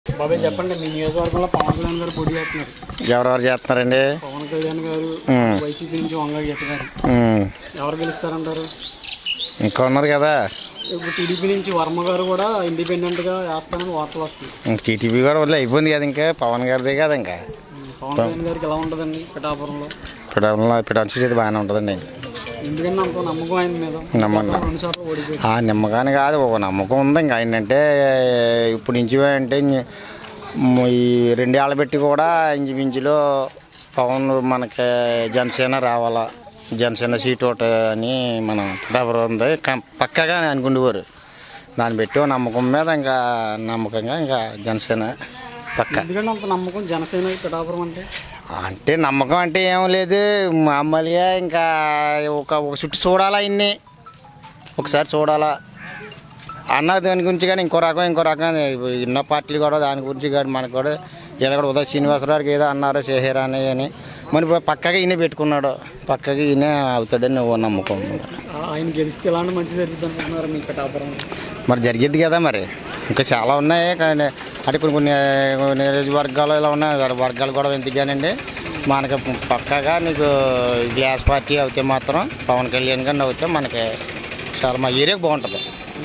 బాబాయ్ చెప్పండి, మీ నియోజకవర్గంలో పవన్ కళ్యాణ్ గారు పోటీ చేస్తున్నారు. ఎవరెవరు చేస్తున్నారండి? పవన్ కళ్యాణ్ గారు వైసీపీ నుంచి వంగ గీత గారు. ఎవరు గెలుస్తారంటారు? ఇంకా ఉన్నారు కదా. ఇప్పుడు టీడీపీ నుంచి వర్మ గారు కూడా ఇండిపెండెంట్గా వేస్తానని వార్తలు వస్తుంది. ఇంక టీడీపీ కూడా వదిలే అయిపోయింది కదా, ఇంకా పవన్ గారిదే కదా. ఇంకా పవన్ కళ్యాణ్ గారికి ఎలా ఉంటుందండి పిఠాపురంలో? పిఠాపురం బాగానే ఉంటుందండి. ఎందుకంటే అంత నమ్మకం ఆయన మీద. నమ్మకం ఆ నమ్మకాన్ని కాదు, ఒక నమ్మకం ఉంది. ఇంకా ఆయనంటే ఇప్పుడు నుంచి అంటే ఈ 2 ఏళ్ళ పెట్టి కూడా ఇంచుమించులో పవన్ మనకి జనసేన రావాలా, జనసేన సీట్ ఒకటి అని మనం పిఠాపురం ఉంది పక్కగా అనుకుండేవారు. దాన్ని పెట్టి నమ్మకం మీద ఇంకా నమ్మకంగా ఇంకా జనసేన పక్క. ఎందుకంటే అంత నమ్మకం జనసేన పిఠాపురం అంటే నమ్మకం అంటే ఏం లేదు, మామూలుగా ఇంకా ఒక చుట్టూ చూడాలా, ఇన్ని ఒకసారి చూడాలా అన్న దాని గురించి. కానీ ఇంకో రకం ఎన్నో పార్టీలు కూడా దాని గురించి కానీ మనకు కూడా ఇలా కూడా ఉదయ శ్రీనివాసరావుకి ఏదో అన్నారో చేసారా అని మరి పక్కగా ఈయన పెట్టుకున్నాడు, పక్కగా ఈయన అవుతాడని నమ్మకం. ఆయన గెలిస్తే ఎలాంటి మంచి జరుగుతుంది అనుకుంటున్నారు మీ పిఠాపురం? మరి జరిగిద్ది కదా. మరి ఇంకా చాలా ఉన్నాయి కానీ అంటే కొన్ని నియోజకవర్గాలు ఇలా ఉన్నాయి, వర్గాలు కూడా ఎందుకానండి మనకి పక్కగా నీకు గ్లాస్ పార్టీ అవుతే మాత్రం పవన్ కళ్యాణ్ గారిని అవుతే మనకి చాలా మా ఏరియాకి బాగుంటుంది.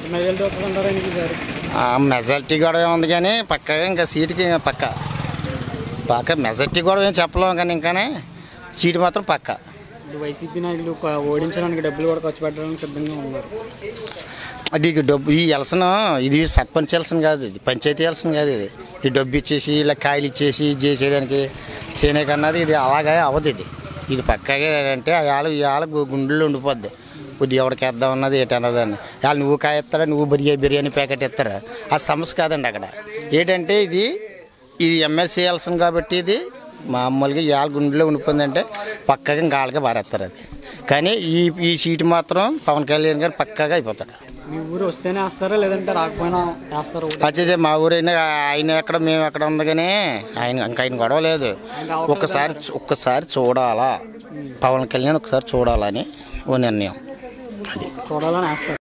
మెజారిటీ కూడా ఉంది కానీ పక్కగా ఇంకా సీటుకి పక్క మెజారిటీ కూడా ఏం చెప్పలేము కానీ ఇంకానే సీటు మాత్రం పక్క. వైసీపీ నాయకులు ఓడించడానికి డబ్బులు కూడా ఖర్చు పెట్టడానికి సిద్ధంగా ఉన్నారు. అది డబ్బు ఈ ఎలసన్ ఇది సర్పంచ్ ఎలసన్ కాదు, ఇది పంచాయతీ ఎలసన్ కాదు. ఇది ఈ డబ్బు ఇచ్చేసి ఇలా కాయలు ఇచ్చేసి చేసేయడానికి చేయకన్నది ఇది అలాగే అవ్వదు. ఇది పక్కగా అంటే వాళ్ళ గుండెల్లో ఉండిపోద్ది. కొద్దిగా ఎవరికి వేద్దాం అన్నది ఏంటన్నదాన్ని వాళ్ళు నువ్వు కాయ ఇస్తారా, నువ్వు బిర్యానీ ప్యాకెట్ ఇస్తారా, అది సమస్య కాదండి. అక్కడ ఏంటంటే ఇది ఎమ్మెల్సీ ఎలసన్ కాబట్టి ఇది మామూలుగా వాళ్ళ గుండెలో ఉండిపోయిందంటే పక్కగా ఇంకా వాళ్ళకే బారేస్తారు. అది కానీ ఈ సీటు మాత్రం పవన్ కళ్యాణ్ గారు పక్కగా అయిపోతాడు. మీ ఊరు వస్తేనే వేస్తారా లేదంటే రాకపోయినా వేస్తారు? వచ్చేసి మా ఊరైనా ఆయన ఎక్కడ మేము ఎక్కడ ఉంది కానీ ఆయన గొడవ లేదు. ఒక్కసారి చూడాలా, పవన్ కళ్యాణ్ ఒకసారి చూడాలని ఓ నిర్ణయం. అది చూడాలని వేస్తారు.